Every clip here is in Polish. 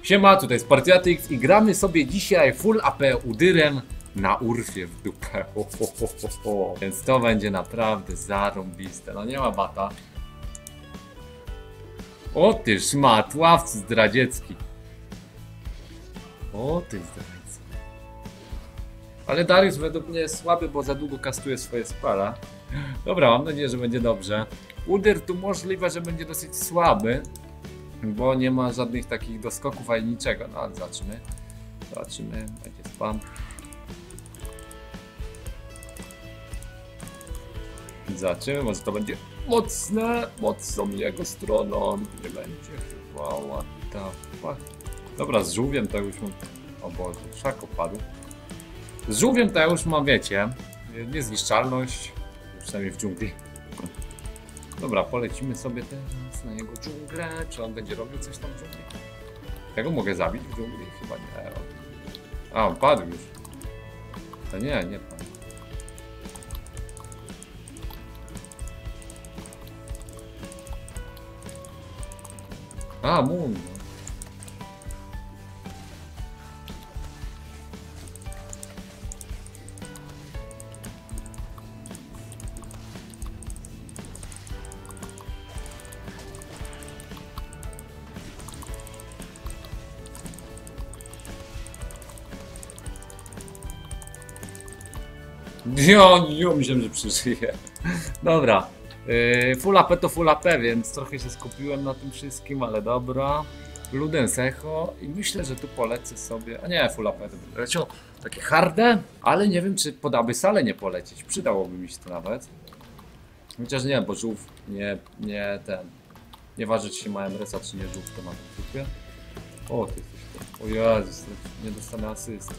Siema, tutaj jest Partiatyx i gramy sobie dzisiaj full AP Udyrem na Urfie w dupę. Więc to będzie naprawdę zarąbiste. No nie ma bata. O ty szmat, ławcy zdradziecki. O ty zdradziecki. Ale Darius według mnie jest słaby, bo za długo kastuje swoje spala. Dobra, mam nadzieję, że będzie dobrze. Udyr tu możliwe, że będzie dosyć słaby, bo nie ma żadnych takich doskoków ani niczego. No ale zobaczymy. Zobaczymy, będzie spam. Zobaczymy, może to będzie mocne, mocną jego stroną. Nie będzie chyba, what the fuck. Dobra, z żółwiem to już mam... O Boże, szak opadł. Z żółwiem to ja już mam, wiecie, niezniszczalność, przynajmniej w dżungli. Dobra, polecimy sobie teraz na jego dżunglę. Czy on będzie robił coś tam w dżungli? Ja go mogę zabić w dżungli? Chyba nie. A, on padł już. To nie padł. A, Moon. Ja myślałem, że przeżyję. Dobra. Full AP to full AP, więc trochę się skupiłem na tym wszystkim, ale dobra. Ludens Echo i myślę, że tu polecę sobie. A nie, full AP to będę leciał takie harde, ale nie wiem, czy pod Abyssale nie polecieć. Przydałoby mi się to nawet. Chociaż nie, bo żółw nie waży, czy się ma MRS-a, czy nie żółw, to ma w dupie. O, ty jesteś to. O Jezus, nie dostanę asyst.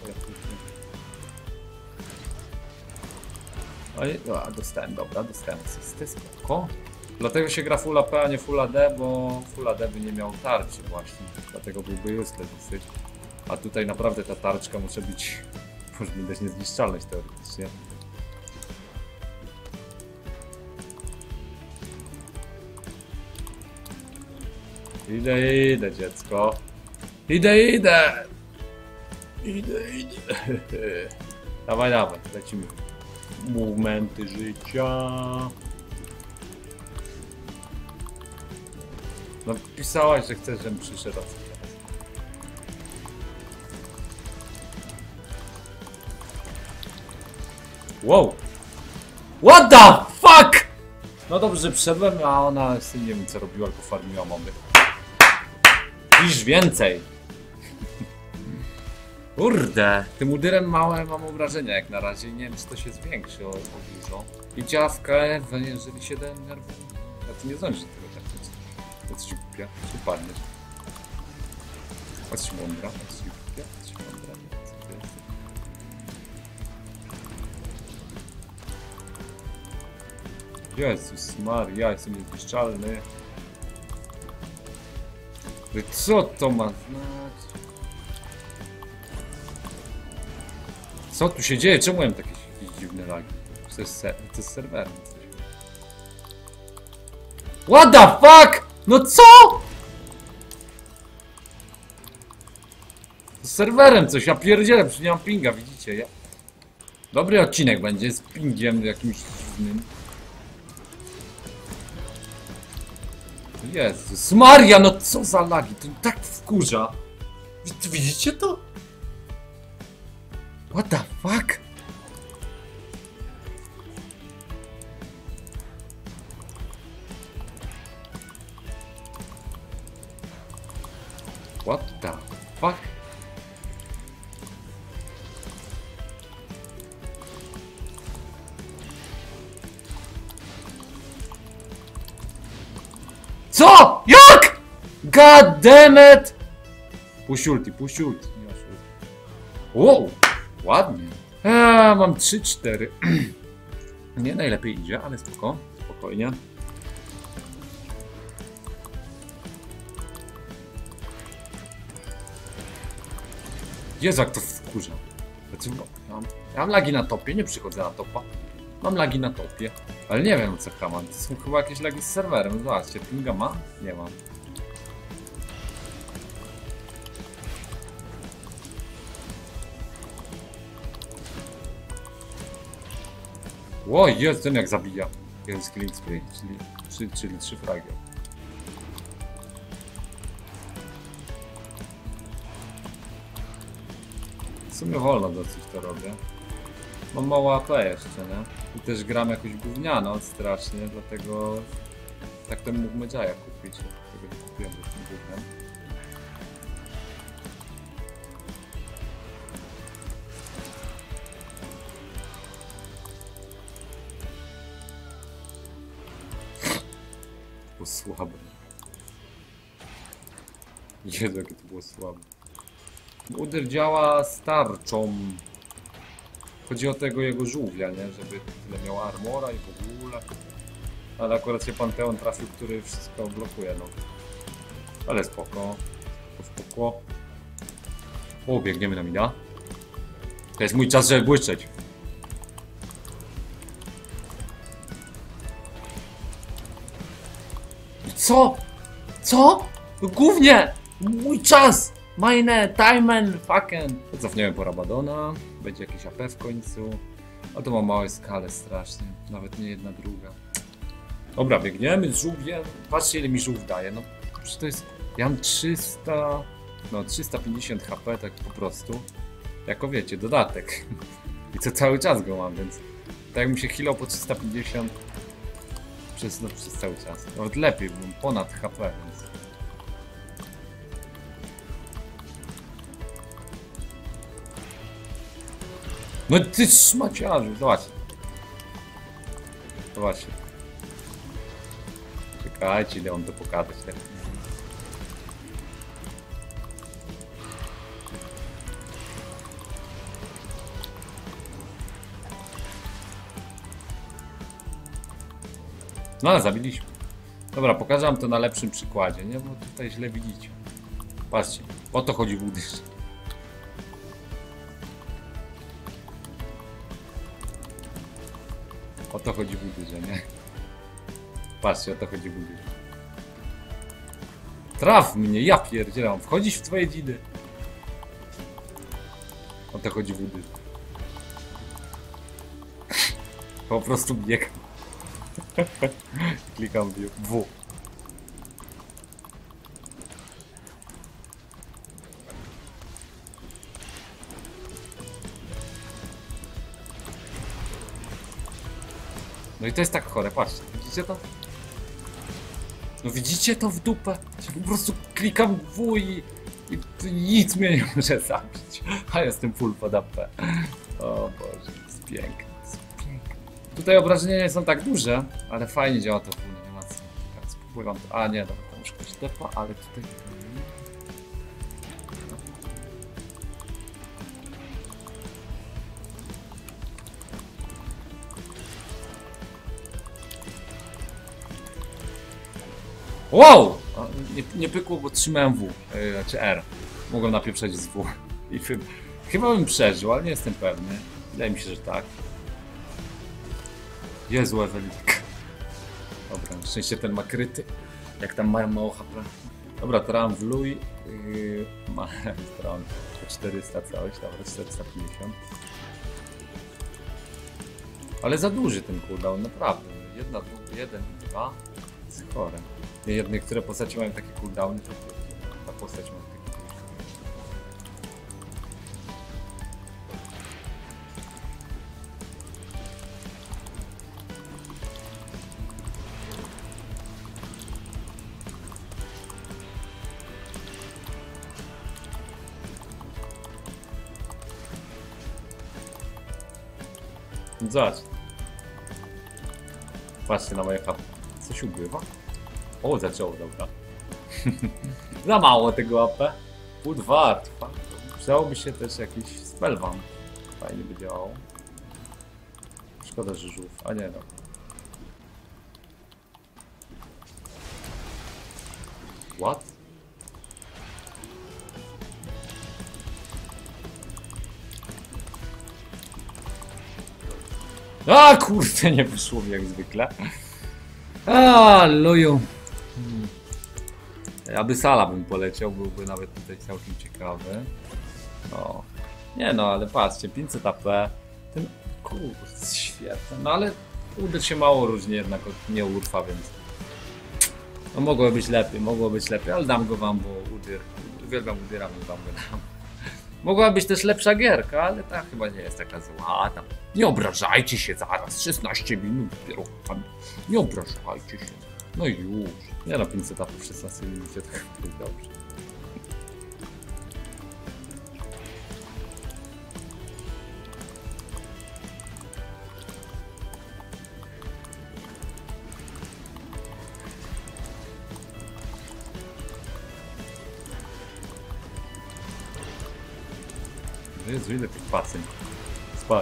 A dostałem, dobra, dostałem asystę, spoko. Dlatego się gra full AP, a nie full AD, bo full AD by nie miał tarczy właśnie. Dlatego byłby useless dosyć. A tutaj naprawdę ta tarczka może mi dać niezniszczalność teoretycznie. Idę dziecko. Idę. Dawaj, lecimy. Momenty życia. No pisałaś, że chcesz, żebym przyszedł. Wow! What the fuck! No dobrze, że przyszedłem, a ona nie wiem co robiła, tylko farmiła moby. Pisz więcej! Kurde, tym udyrem małe mam wrażenia jak na razie, nie wiem czy to się zwiększy o dużo. I dziawkę, jeżeli się denerwuje, a ty nie zdążysz tego tak nic. To coś głupia, czy upadniesz. Patrz mądra, patrz głupia, patrz mądra. Jezus Maria, jestem niezniszczalny. Co to ma znać? Co tu się dzieje? Czemu mam takie dziwne lagi? To jest serwerem coś. What the fuck? No co? Z serwerem coś, ja pierdzielę, przecież nie mam pinga, widzicie? Dobry odcinek będzie z pingiem jakimś dziwnym. Jezus Maria, no co za lagi, to tak wkurza. Widzicie to? What the fuck? What the fuck? Co? Jak? God damn it! Puść ulti. Wow! Ładnie. Mam 3-4. Nie najlepiej idzie, ale spokojnie. Jezu, jak to wkurza. Ja mam lagi na topie, nie przychodzę na topa. Mam lagi na topie. Ale nie wiem co mam. To są chyba jakieś lagi z serwerem. Zobaczcie, pinga ma? Nie mam. Ło, jest ten jak zabija. Jeden z killing spree, czyli 3 fragi. W sumie wolno dosyć to robię. Mam mało AP jeszcze, nie? I też gram jakoś gówniano strasznie, dlatego tak ten mógł Medjaya kupić. Tego nie kupiłem do tym gównem. Było słabe. Jezu, jakie to było słabe. Uder działa starczą. Chodzi o tego jego żółwia, nie? Żeby tyle miał armora i w ogóle. Ale akurat się Panteon trafił, który wszystko blokuje, no. Ale spoko. Spoko. O, biegniemy na mida. To jest mój czas, żeby błyszczeć. Co? Co? No głównie! Mój czas! Meine Timen fucking! Cofniemy po Rabadona. Będzie jakiś AP w końcu. A to ma małe skale strasznie. Nawet nie jedna, druga. Dobra, biegniemy z żółwiem. Patrzcie, ile mi żółw daje. No, przecież to jest... Ja mam 300... No, 350 HP, tak po prostu. Jako wiecie, dodatek. I to cały czas go mam, więc... Tak jakbym się healał po 350... Przez cały czas. Nawet lepiej, bo mam ponad HP, więc... No ty szmaciarzu, zobaczcie. Zobaczcie. Czekajcie, ile on to pokazać. Tak? No ale zabiliśmy. Dobra, pokażę wam to na lepszym przykładzie, nie? Bo tutaj źle widzicie. Patrzcie, o to chodzi w udysz. O to chodzi w udyrze, nie? Patrzcie, o to chodzi w udyrze. Traf mnie, ja pierdzielę, mam wchodzić w twoje dzidy. O to chodzi w udyrze. Po prostu biegam. Klikam W. No i to jest tak chore, patrzcie, widzicie to? No widzicie to w dupę? Po prostu klikam W i nic mnie nie może zabić. A jestem full pod AP. O Boże, to jest piękne, to jest piękne. Tutaj obrażenia nie są tak duże, ale fajnie działa to full animacja. Tak, spróbuję to. A nie, dobra, tam już ktoś tepa, ale tutaj... Wow! Nie pykło, bo trzymałem W, znaczy R. Mogłem napieprzać z W. I chyba bym przeżył, ale nie jestem pewny. Wydaje mi się, że tak. Jezu, Ewelik. Dobra, na szczęście ten ma kryty. Jak tam mają mało HP. Dobra, teraz w Lui. Ma stron 400 coś, dobra, 450. Ale za duży ten cooldown, naprawdę. Jeden i dwa. Jest chore. Niektóre postacie mają takie cooldowny, to ta postać ma takie cooldowny. Zobacz. Patrzcie na moje HP. Coś ubływa? O, zaczęło, dobra. Za mało tego AP. Put wart. Przydałoby się też jakiś spellbound. Fajnie by działało. Szkoda, że żółw. A nie, dobra. What? A kurde, nie wyszło mi jak zwykle. A loju. Abyssala bym poleciał, byłby nawet tutaj całkiem ciekawy. No. Nie no, ale patrzcie, 500 AP. Ten kurde, świetny. No ale Udyr się mało różni jednak od nieurfa, więc... No mogło być lepiej, ale dam go wam, bo Udyr... Uwielbiam Udyra, więc wam go dam. Mogła być też lepsza gierka, ale ta chyba nie jest taka zła. Tam. Nie obrażajcie się zaraz, 16 minut dopiero. Nie obrażajcie się. No i już. Nie no, 500 etapów w 16 minucie, tak jest dobrze. Jezu, ile tych pacyń. Spal.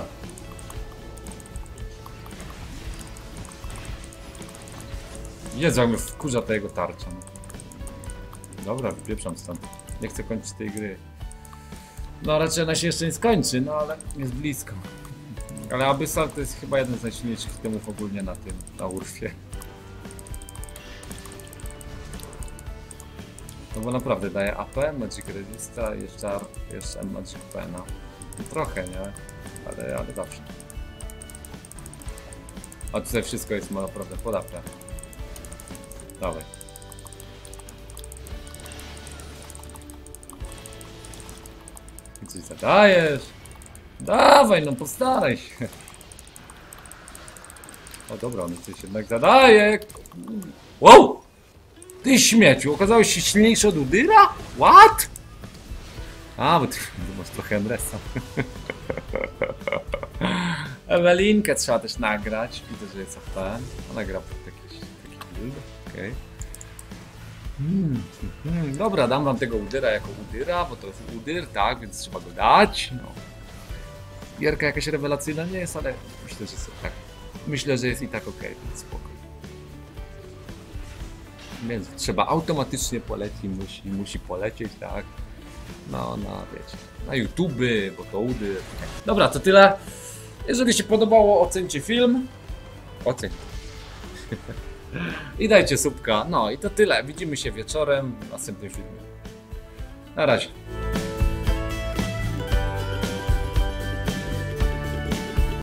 Jezu, jak mnie wkurza ta jego tarcza. Dobra, wypieprzam stąd. Nie chcę kończyć tej gry. No raczej ona się jeszcze nie skończy, no ale jest blisko. Ale Abyssal to jest chyba jeden z najsilniejszych itemów ogólnie na Urfie. No bo naprawdę daje AP, Magic Resista, jeszcze Magic Pena. No trochę, nie? Ale zawsze. A tutaj wszystko jest naprawdę pod AP. Dawaj. I coś zadajesz? Dawaj, no postaraj się. O dobra, on coś jednak zadaje. Wow! Ty śmieciu, okazałeś się silniejszy od Udyra? What? A, bo ty masz trochę Emresa. Ewelinkę trzeba też nagrać. Widzę, że jest OP. Ona gra pod taki build. Okej. Dobra, dam wam tego Udyra jako Udyra, bo to jest Udyr, tak, więc trzeba go dać. No. Gierka jakaś rewelacyjna nie jest, ale myślę, że jest tak. Myślę, że jest i tak okej, więc spoko. Więc trzeba automatycznie polecić, musi polecieć, tak? No, wiecie, na YouTube, bo to Udyr. Dobra, to tyle. Jeżeli się podobało, ocencie film. Oceń. I dajcie subka. No i to tyle. Widzimy się wieczorem w następnym filmie. Na razie.